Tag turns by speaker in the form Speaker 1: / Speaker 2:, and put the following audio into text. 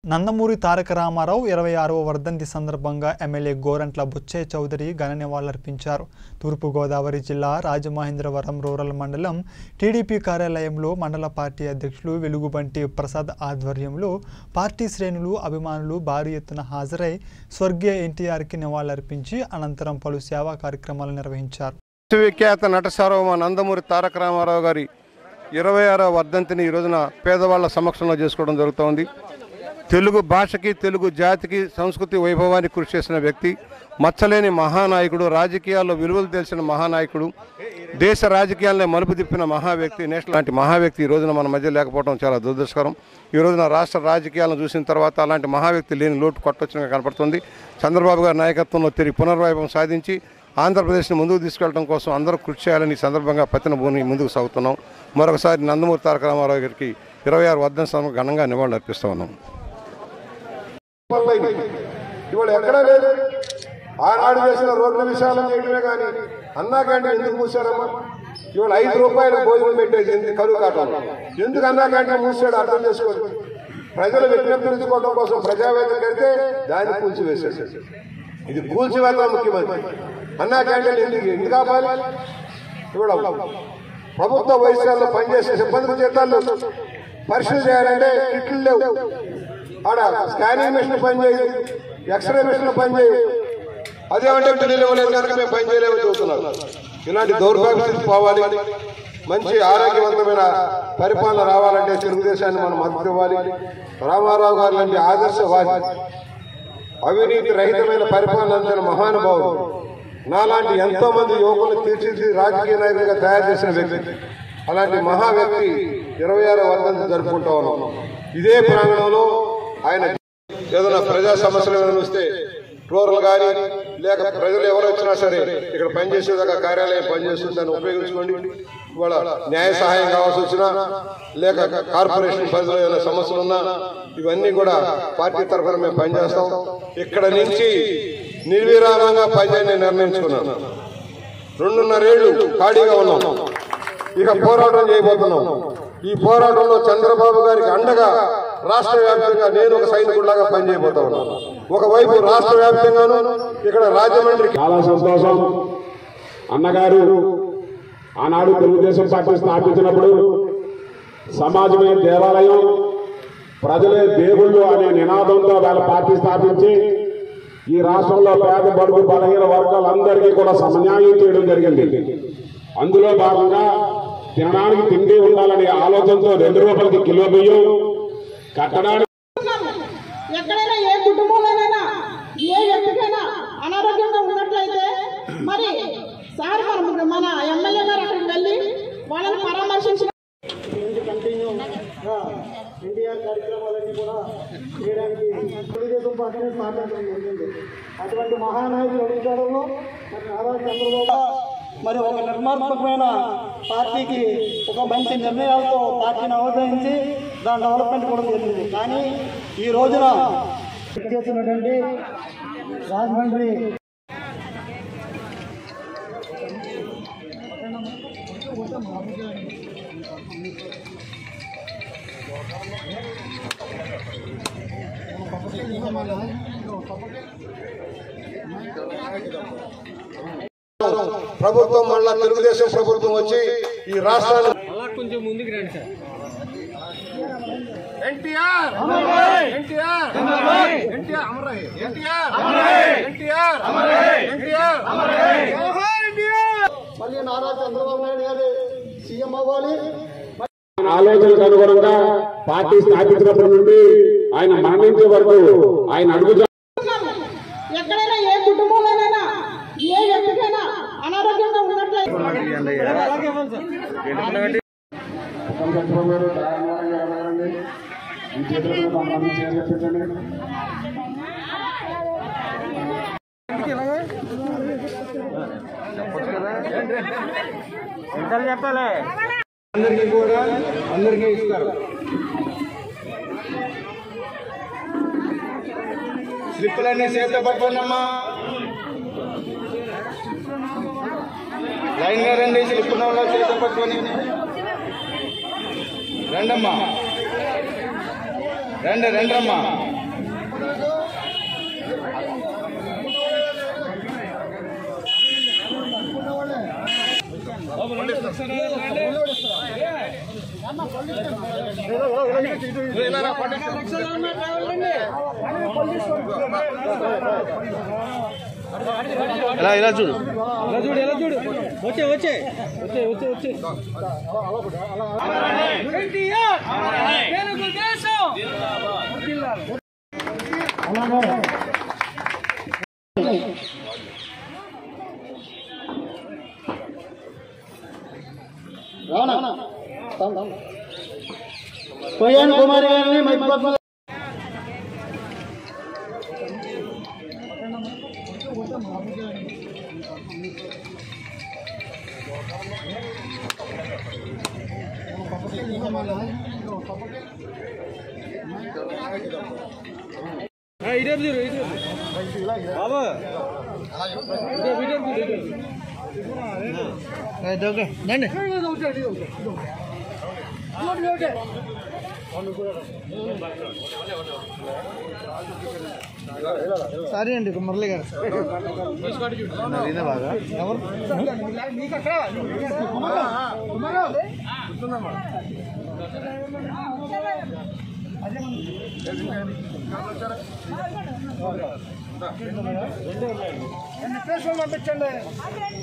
Speaker 1: నందమూరి తారక రామారావు 26వ వర్ధంతి సందర్భంగా ఎమ్మెల్యే గోరంట్ల బుచ్చయ్య చౌదరి ఘన నివాళులర్పించారు. తూర్పుగోదావరి జిల్లా రాజమహేంద్రవరం రూరల్ మండలం టీడీపీ కార్యాలయంలో మండల పార్టీ అధ్యక్షులు వెలుగుబంటి ప్రసాద్ ఆధ్వర్యంలో పార్టీ శ్రేణులు అభిమానులు భారీ ఎత్తున హాజరై స్వర్గీయ ఎన్టీఆర్కి నివాళులర్పించి అనంతరం పలు సేవా కార్యక్రమాలు నిర్వహించారు.
Speaker 2: విఖ్యాత నట సార్వభౌమ నందమూరి తారక రామారావు గారి 26వ వర్ధంతిని ఈ రోజున పేదవాళ్ల సమక్షంలో చేసుకోవడం జరుగుతోంది. తెలుగు భాషకి, తెలుగు జాతికి, సంస్కృతి వైభవానికి కృషి చేసిన వ్యక్తి, మచ్చలేని మహానాయకుడు, రాజకీయాల్లో విలువలు తెలిసిన మహానాయకుడు, దేశ రాజకీయాలనే మలుపు తిప్పిన మహావ్యక్తి, నేషనల్ లాంటి మహావ్యక్తి ఈ రోజున మన మధ్య లేకపోవడం చాలా దురదృష్టకరం. ఈ రోజున రాష్ట్ర రాజకీయాలను చూసిన తర్వాత అలాంటి మహావ్యక్తి లేని లోటు కొట్టొచ్చినగా కనపడుతుంది. చంద్రబాబు గారి నాయకత్వంలో తిరిగి పునర్వైభవం సాధించి ఆంధ్రప్రదేశ్ని ముందుకు తీసుకెళ్లడం కోసం అందరూ కృషి చేయాలని సందర్భంగా పత్తిన భూమి ముందుకు సాగుతున్నాం. మరొకసారి నందమూరి తారక రామారావు గారికి 26 వర్ధంతి సందర్భంగా ఘనంగా నివాళులు అర్పిస్తూ ఉన్నాం.
Speaker 3: ఇవాళ ఎక్కడా లేదు. ఆనాడు చేసిన రోడ్ల విషయాలు చేయడమే కానీ అన్నా క్యాంటీన్ ఎందుకు మూసారమ్మా? ఇవాళ 5 రూపాయల భోజనం పెట్టేది కరువు కాటం. ఎందుకు అన్నా క్యాంటీన్ మూసాడు అర్థం చేసుకోండి. ప్రజలు విజ్ఞప్తి తీసుకోవడం కోసం ప్రజావేదిక కడితే దాన్ని కూల్చివేశాడు. ఇది కూల్చివేత ముఖ్యమంత్రి. అన్నా క్యాంటీన్ ఎందుకు ఆపాలి? ఇవాళ ప్రభుత్వ వైద్యాల్లో పనిచేసే సిబ్బంది జీతాలు పరిశీలన చేయాలంటే కిట్లు లేవు. ఆడ స్కానింగ్ మిషన్ పనిచేయదు, ఎక్స్రే మిషన్ పనిచేయదు. అదేమంటే బిల్లులు ఇవ్వలేదు కనుక మేము పని చేయలేమని చెబుతున్నారు. ఇలాంటి దౌర్భాగ్యం పోవాలి. మంచి ఆరోగ్యవంతమైన పరిపాలన రావాలంటే తెలుగుదేశాన్ని మనం మద్దతు ఇవ్వాలి. రామారావు గారు లాంటి ఆదర్శవాది, అవినీతి రహితమైన పరిపాలన అందిన మహానుభావుడు, నాలాంటి ఎంతో మంది యువకులు తీర్చిదిద్ది రాజకీయ నాయకులుగా తయారు చేసిన వ్యక్తి. అలాంటి మహా వ్యక్తి 26వ వర్ధంతి జరుపుకుంటా ఉన్నాం. ఇదే ప్రాంగణంలో ఆయన ఏదైనా ప్రజా సమస్యలు ఏమైనా వస్తే రూరల్ కానీ లేక ప్రజలు ఎవరు వచ్చినా సరే ఇక్కడ పనిచేసేదాకా కార్యాలయం పనిచేస్తుంది, దాన్ని ఉపయోగించుకోండి. ఇవాళ న్యాయ సహాయం కావాల్సి వచ్చినా లేక కార్పొరేషన్ పరిధిలో ఏదైనా సమస్యలు ఉన్నా ఇవన్నీ కూడా పార్టీ తరఫున మేము పనిచేస్తాం. ఇక్కడ నుంచి నిర్విరామంగా పనిచేయని నిర్ణయించుకున్నాను. 2.5 ఏళ్లు ఖాళీగా ఉన్నాం. ఇక పోరాటం చేయబోతున్నాం. ఈ పోరాటంలో చంద్రబాబు గారికి అండగా రాష్ట్ర వ్యాప్తంగా నేను ఒక సైనికుడిలాగా పనిచేయబోతా ఉన్నాను. ఒకవైపు రాష్ట్ర వ్యాప్తంగాను ఇక్కడ రాజమండ్రి.
Speaker 4: చాలా సంతోషం. అన్నగారు ఆనాడు తెలుగుదేశం పార్టీ స్థాపించినప్పుడు సమాజమే దేవాలయం, ప్రజలే దేవుళ్ళు అనే నినాదంతో వాళ్ళ పార్టీ స్థాపించి ఈ రాష్ట్రంలో పేద బడుగు బలహీన వర్గాలందరికీ కూడా సమన్యాయం చేయడం జరిగింది. అందులో భాగంగా తినడానికి తిండి ఉండాలనే ఆలోచనతో 2 రూపాయలకి కిలో బియ్యం, కట్టడానికి
Speaker 5: ఎక్కడైనా ఏ కుటుంబంలోనైనా ఏ వ్యక్తికైనా అనారోగ్యంగా ఉన్నట్లయితే మరి సార్ మన ఎమ్మెల్యే గారు అక్కడికి వెళ్ళి వాళ్ళని పరామర్శించిన
Speaker 6: ఎన్టీఆర్ కార్యక్రమాలన్నీ కూడా చేయడానికి తెలుగుదేశం పార్టీని స్థాపించడం జరిగింది. అటువంటి మహానాయకులు అడుగుతారంలో మరి నారా చంద్రబాబు మరి ఒక నిర్మాణాత్మకమైన పార్టీకి ఒక మంచి నిర్ణయాలతో పార్టీని అవతరించి దాని డెవలప్మెంట్ కూడా జరిగింది. కానీ ఈ రోజున చేసినటువంటి రాజమండ్రి
Speaker 3: ప్రభుత్వం మళ్ళా తెలుగుదేశం ప్రభుత్వం వచ్చి ఈ రాష్ట్రాన్ని
Speaker 7: కొంచెం ముందుకు రండి సార్.
Speaker 3: ఎన్టీఆర్ ఎన్టీఆర్ ఎన్టీఆర్ అమరయ్య ఎన్టీఆర్ ఎన్టీఆర్ ఎన్టీఆర్
Speaker 6: మళ్ళీ నారా చంద్రబాబు నాయుడు గారు సీఎం అవ్వాలి.
Speaker 4: ఆలోచనకు అనుగుణంగా పార్టీ స్థాపించినప్పటి నుండి ఆయన మరణించే వరకు ఆయన అడుగు
Speaker 5: ఎక్కడైనా ఏ కుటుంబంలోనైనా ఏ వ్యక్తికైనా అనారోగ్యంగా ఉన్నట్లయితే
Speaker 7: చెప్పాలి.
Speaker 3: అందరికీ కూడా అందరికీ ఇస్తారు. స్లిప్పులన్నీ చేత పట్టుకోండమ్మా. లైన్గా రండి. స్లిప్పుల చేత పట్టుకొని రండమ్మా.
Speaker 7: రండమ్మా. ఇలా చూడు వచ్చే
Speaker 6: కళ్యాణ్ కుమారి గారిని మైక్ సరే అండి మురళి గారు బాగా ఎవరు పంపించండి.